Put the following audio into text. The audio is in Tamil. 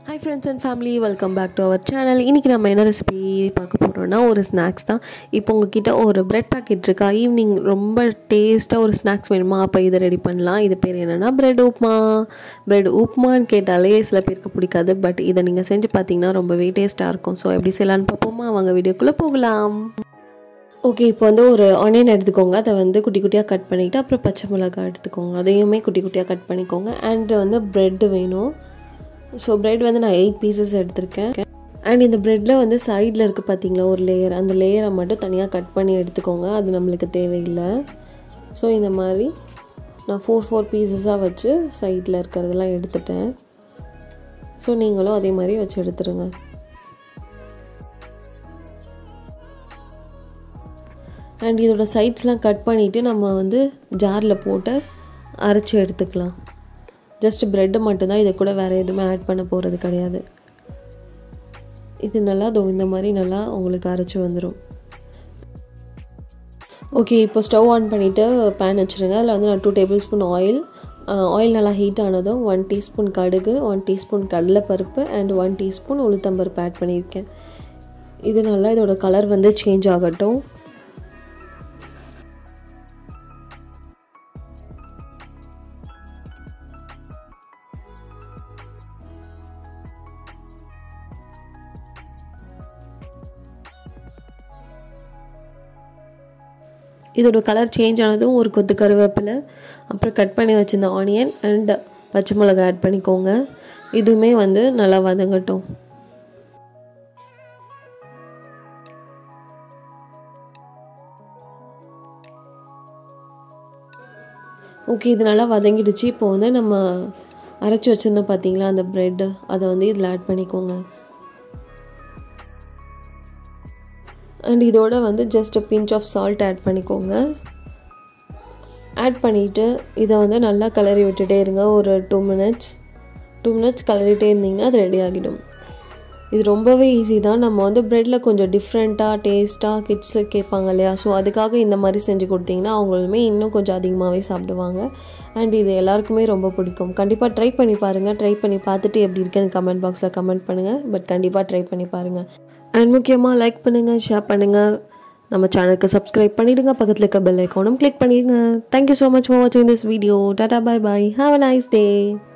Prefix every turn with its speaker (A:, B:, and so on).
A: Hi friends and family, welcome back to our channel. இன்னைக்கு நம்ம என்ன ரெசிபி பார்க்க போறோம்னா ஒரு ஸ்நாக்ஸ் தான். இப்போ உங்ககிட்ட ஒரு பிரெட் பாக்கெட் இருக்கா, ஈவினிங் ரொம்ப டேஸ்டா ஒரு ஸ்நாக்ஸ் வேணுமா, அப்ப இத ரெடி பண்ணலாம். இது பேர் என்னன்னா பிரெட் உப்மா. பிரெட் உப்மான்னு கேட்டாலே சில பேருக்கு பிடிக்காது, பட் இத நீங்க செஞ்சு பார்த்தீங்கன்னா ரொம்பவே டேஸ்டா இருக்கும். சோ எப்படி செய்யலாம்னு பாப்போமா, வாங்க வீடியோக்குள்ள போகலாம். ஓகே, இப்போ வந்து ஒரு ஆனியன் எடுத்துக்கோங்க. அதை வந்து குட்டி குட்டியாக கட் பண்ணிவிட்டு அப்புறம் பச்சை மிளகாய் எடுத்துக்கோங்க, அதையுமே குட்டி குட்டியாக கட் பண்ணிக்கோங்க. அண்ட் வந்து ப்ரெட்டு வேணும். ஸோ ப்ரெட் வந்து நான் 8 பீசஸ் எடுத்திருக்கேன். அண்ட் இந்த ப்ரெட்டில் வந்து சைடில் இருக்குது பார்த்தீங்களா ஒரு லேயர், அந்த லேயரை மட்டும் தனியாக கட் பண்ணி எடுத்துக்கோங்க, அது நம்மளுக்கு தேவையில்லை. ஸோ இந்த மாதிரி நான் 4 பீசஸாக வச்சு சைடில் இருக்கிறதெல்லாம் எடுத்துட்டேன். ஸோ நீங்களும் அதே மாதிரி வச்சு எடுத்துருங்க. அண்ட் இதோட சைட்ஸ்லாம் கட் பண்ணிவிட்டு நம்ம வந்து ஜாரில் போட்டு அரைச்சி எடுத்துக்கலாம். ஜஸ்ட் ப்ரெட்டு மட்டும்தான், இதை கூட வேறு எதுவுமே ஆட் பண்ண போகிறது கிடையாது. இது நல்லா இந்த மாதிரி நல்லா உங்களுக்கு அரைச்சி வந்துடும். ஓகே, இப்போ ஸ்டவ் ஆன் பண்ணிவிட்டு பேன் வச்சுருங்க. அதில் வந்து நான் 2 டேபிள் ஸ்பூன் ஆயில் நல்லா ஹீட் ஆனதும் 1 டீஸ்பூன் கடுகு, 1 டீஸ்பூன் கடலைப்பருப்பு அண்ட் 1 டீஸ்பூன் உளுத்தம்பருப்பு ஆட் பண்ணியிருக்கேன். இது நல்லா இதோட கலர் வந்து சேஞ்ச் ஆகட்டும். இதோட கலர் சேஞ்ச் ஆனதும் ஒரு கொத்து கருவேப்பிலை, அப்புறம் கட் பண்ணி வச்சுருந்த ஆனியன் அண்ட் பச்சை மிளகாய் ஆட் பண்ணிக்கோங்க. இதுவுமே வந்து நல்லா வதங்கட்டும். ஓகே, இது நல்லா வதங்கிடுச்சு. இப்போ வந்து நம்ம அரைச்சி வச்சுருந்தோம் பார்த்தீங்களா அந்த ப்ரெட்டு, அதை வந்து இதில் ஆட் பண்ணிக்கோங்க. அண்ட் இதோட வந்து just pinch of salt add பண்ணிக்கோங்க. ஆட் பண்ணிவிட்டு இதை வந்து நல்லா கிளறி விட்டுட்டே இருங்க. ஒரு 2 மினிட்ஸ் கிளறிட்டே இருந்தீங்கன்னா அது ரெடி ஆகிடும். இது ரொம்பவே ஈஸி தான். நம்ம வந்து ப்ரெட்டில் கொஞ்சம் டிஃப்ரெண்ட்டாக டேஸ்ட்டாக கிட்ஸில் கேட்பாங்க இல்லையா, ஸோ அதுக்காக இந்த மாதிரி செஞ்சு கொடுத்தீங்கன்னா அவங்களுமே இன்னும் கொஞ்சம் அதிகமாகவே சாப்பிடுவாங்க. அண்ட் இது எல்லாருக்குமே ரொம்ப பிடிக்கும். கண்டிப்பாக ட்ரை பண்ணி பாருங்கள். ட்ரை பண்ணி பார்த்துட்டு எப்படி இருக்குன்னு கமெண்ட் பாக்ஸில் கமெண்ட் பண்ணுங்கள். பட் கண்டிப்பாக ட்ரை பண்ணி பாருங்கள். அண்ட் முக்கியமாக லைக் பண்ணுங்கள், ஷேர் பண்ணுங்கள், நம்ம சேனலுக்கு சப்ஸ்கிரைப் பண்ணிவிடுங்க, பக்கத்தில் இருக்க பெல் ஐக்கானும் கிளிக் பண்ணிடுங்க. தேங்க்யூ ஸோ மச் ஃபார் வாட்சிங் this video. Tata, bye bye, have a nice day.